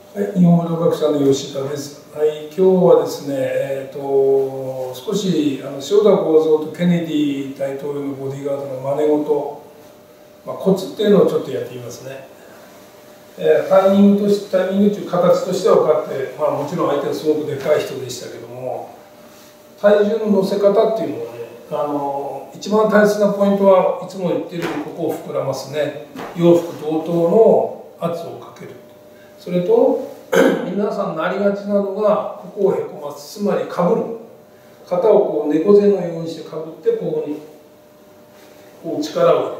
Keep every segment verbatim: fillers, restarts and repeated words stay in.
はい、日本語学者の吉田です。はい、今日はですね、えー、と少しあの塩田幸三とケネディ大統領のボディーガードの真似事、まあ、コツっていうのをちょっとやってみますね。えー、タイミングとしてタイミングという形としては分かって、まあ、もちろん相手はすごくでかい人でしたけども、体重の乗せ方っていうのはね、あの一番大切なポイントはいつも言ってるようにここを膨らますね。洋服同等の圧をかける。それと皆さんなりがちなのがここをへこますつまりかぶる肩をこう猫背のようにしてかぶってここにこう力を入れる。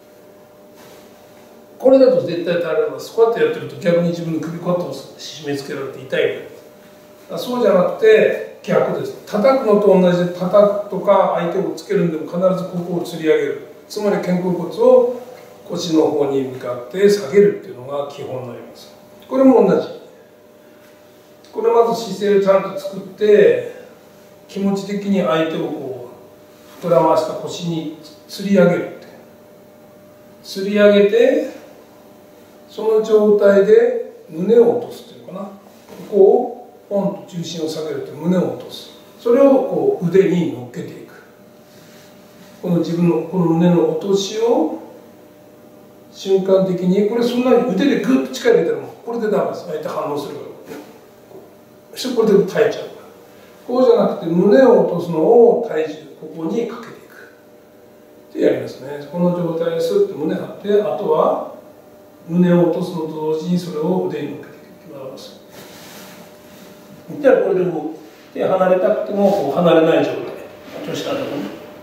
これだと絶対耐えられます。こうやってやってると逆に自分の首こうやって締め付けられて痛いぐらい。そうじゃなくて逆です。叩くのと同じで叩くとか相手をつけるんでも必ずここを吊り上げる。つまり肩甲骨を腰の方に向かって下げるっていうのが基本になります。これも同じ。これまず姿勢をちゃんと作って気持ち的に相手をこう膨らました腰に吊り上げるって吊り上げてその状態で胸を落とすっていうのかな。ここをポンと重心を下げると胸を落とす。それをこう腕に乗っけていく。この自分のこの胸の落としを瞬間的にこれそんなに腕でグッと力入れたらもうこれでダメです。相手反応するから。そしてこれで耐えちゃう。こうじゃなくて胸を落とすのを体重ここにかけていく。ってやりますね。この状態でスッと胸張って、あとは胸を落とすのと同時にそれを腕に乗っけていきます。じゃあこれでも手離れたくてもこう離れない状態。調子からね。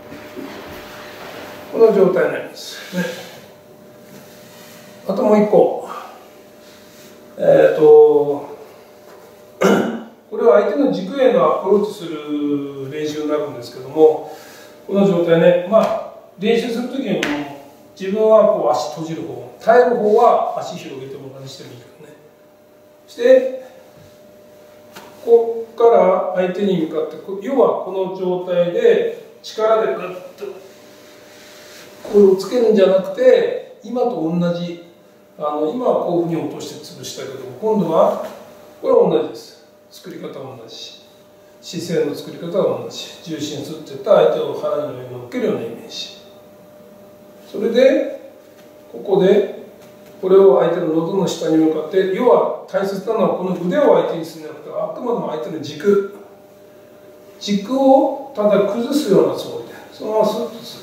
この状態になりますね。あともう一個。えっとこれは相手の軸へのアプローチする練習になるんですけども、この状態ね、まあ練習するときに自分はこう足閉じる方、耐える方は足広げても何してもいいからね。そしてここから相手に向かって、要はこの状態で力でグッとこれをつけるんじゃなくて、今と同じ、あの今はこういうふうに落として潰したけど、今度はこれは同じです。作り方は同じ。姿勢の作り方は同じ。重心すっていった相手を腹の上に乗っけるようなイメージ。それでここでこれを相手の喉の下に向かって、要は大切なのはこの腕を相手にするんじゃなくて、あくまでも相手の軸軸をただ崩すようなつもりでそのままスッとする。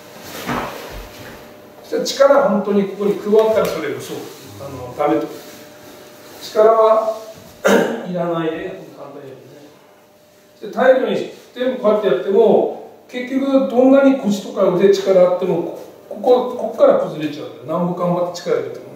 そして力は本当にここに加わったらそれ嘘あのダメと。力はいらないで簡単にやるね。耐えるようにしてこうやってやっても結局どんなに腰とか腕力あってもここここから崩れちゃうんだよ。何歩頑張って力入れてもね。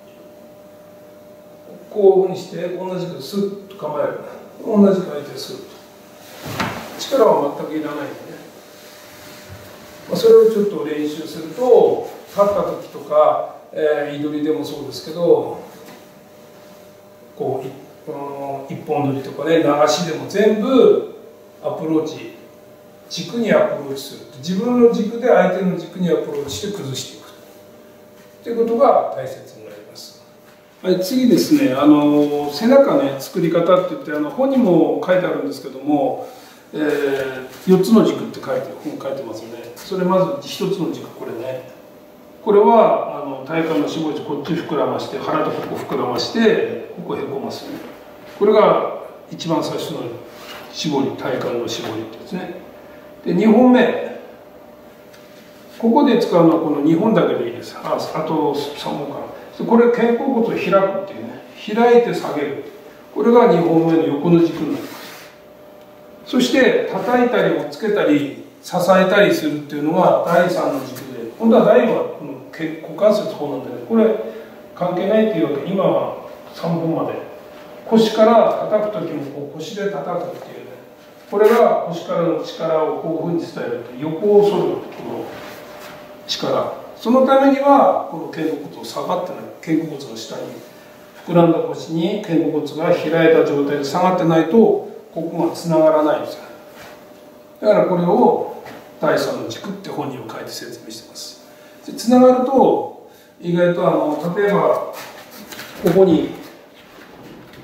こういうふうにして同じくスッと構える。同じく相手スッと。力は全くいらないんでね。まあ、それをちょっと練習すると立った時とか、えー、居取りでもそうですけどこう一本取りとかね流しでも全部アプローチ軸にアプローチする自分の軸で相手の軸にアプローチして崩していくということが大切になります。はい、次ですねあの背中ね作り方って言ってあの本にも書いてあるんですけども、えー、よっつの軸って書いて本書いてますね。それまずひとつの軸これねこれはあの体幹の絞りこっち膨らまして腹とここ膨らましてここへこますね。これが一番最初の絞り体幹の絞りですね。でにほんめここで使うのはこのにほんだけでいいです。あ, あとさんぼんかな。これ肩甲骨を開くっていうね開いて下げるこれがにほんめの横の軸になります。そして叩いたり押っつけたり支えたりするっていうのがだいさんの軸で今度はだいはこの股関節方なんだけどこれ関係ないっていうわけで今はさんぼんまで腰から叩く時もこう腰で叩くっていうねこれが腰からの力をこういうふうに伝えると横を反るこの力そのためにはこの肩甲骨を下がってない肩甲骨の下に膨らんだ腰に肩甲骨が開いた状態で下がってないとここがつながらないんですよ。だからこれをだいさんの軸って本にも書いて説明してます。でつながると意外とあの例えばここに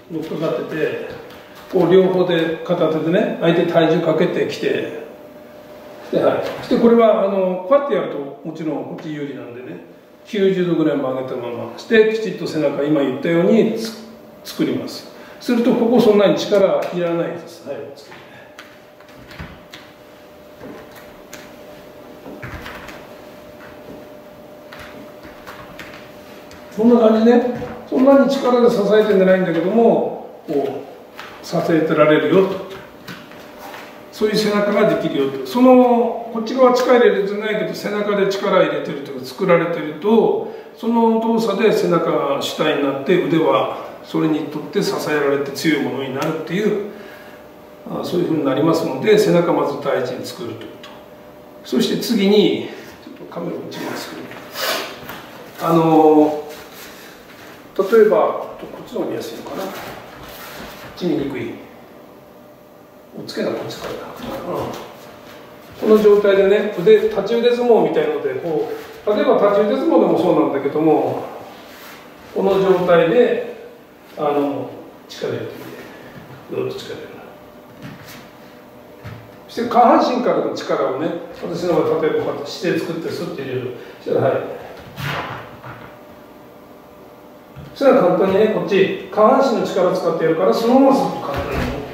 乗っかかってて、こう両方で片手でね、相手体重かけてきて、で、はい、そしてこれはあのこうやってやるともちろんこっち有利なんでね、きゅうじゅうどぐらい曲げたまましてきちっと背中、今言ったように作ります。するとここそんなに力いらないです。はい、作るね。こんな感じね。そんなに力で支えてないんだけども、こう支えてられるよと。そういう背中ができるよと。そのこっち側力入れてないけど背中で力入れてるとか作られてると、その動作で背中が主体になって腕はそれにとって支えられて強いものになるっていう、あそういうふうになりますので、背中まず第一に作るということ。そして次にちょっとカメラこっちに作る。あの例えばこっちの方が見やすいのかな。こっち見にくい。おつけなこっちからだ、うん、この状態でね、腕立ち腕相撲みたいのでこう、例えば立ち腕相撲でもそうなんだけども、この状態であの力入れてみて、ずっと力入れる。そして下半身からの力をね、私の場合例えばこうやって姿勢作ってスッと入れる。そしたらはい、そしたら簡単にね、こっち下半身の力を使ってやるから、そのままスッと簡単に持っていくね。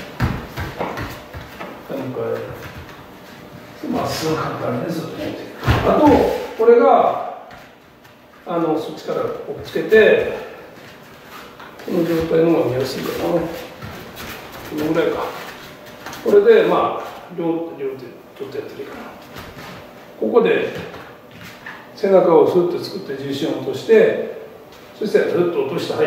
まっすぐ簡単にずっと持っていく。あとこれがあのそっちからこうつけて、この状態の方が見やすいかな。このぐらいか。これでまあ両両手ちょっとやってるかな。ここで背中をスッと作って重心を落として、そしてずっと落として、はい、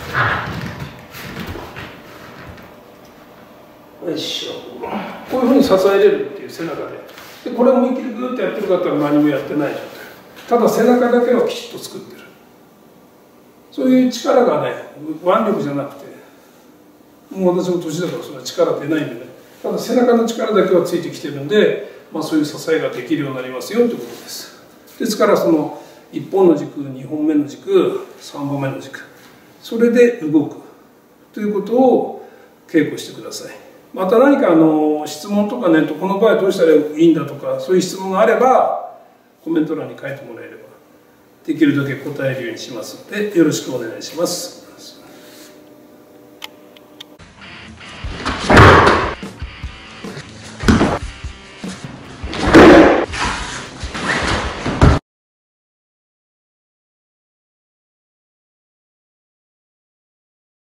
よいしょ。こういうふうに支えれるっていう背中で。でこれを思いっきりグーッとやってる方は何もやってない状態。ただ背中だけはきちっと作ってる。そういう力がね、腕力じゃなくて、もう私も年だからそんな力出ないんでね、ただ背中の力だけはついてきてるんで、まあ、そういう支えができるようになりますよということです。ですからそのいっぽんの軸、にほんめの軸、さんぼんめの軸、それで動くということを稽古してください。また何かあの質問とかね、この場合どうしたらいいんだとか、そういう質問があればコメント欄に書いてもらえればできるだけ答えるようにしますので、よろしくお願いします。